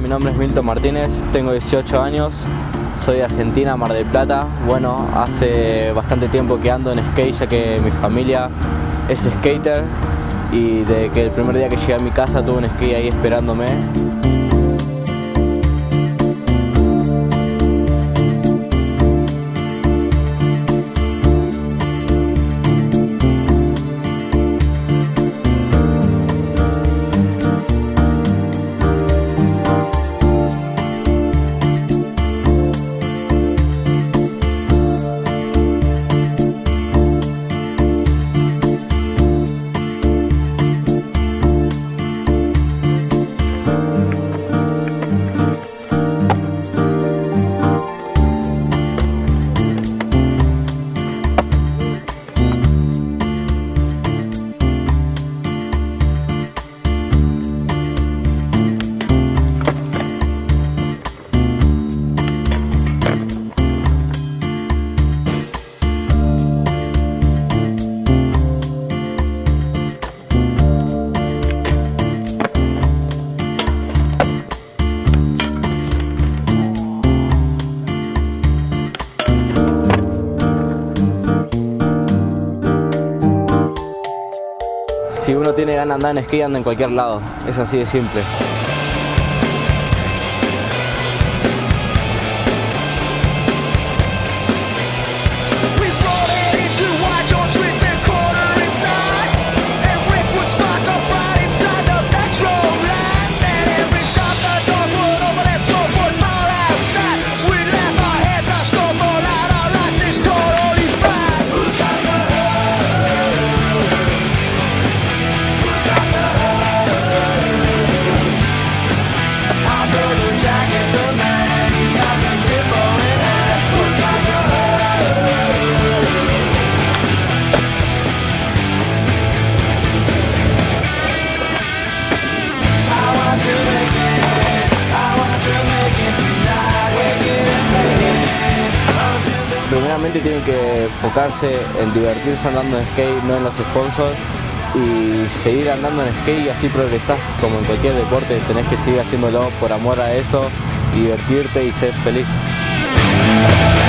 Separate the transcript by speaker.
Speaker 1: mi nombre es Milton Martínez, tengo 18 años, soy de Argentina, Mar del Plata. Bueno, hace bastante tiempo que ando en skate, ya que mi familia es skater y desde que el primer día que llegué a mi casa tuve un skate ahí esperándome. Si uno tiene ganas de andar en skate, anda en cualquier lado, es así de simple. Primeramente tienen que enfocarse en divertirse andando en skate, no en los sponsors, y seguir andando en skate y así progresás. Como en cualquier deporte, tenés que seguir haciéndolo por amor a eso, divertirte y ser feliz.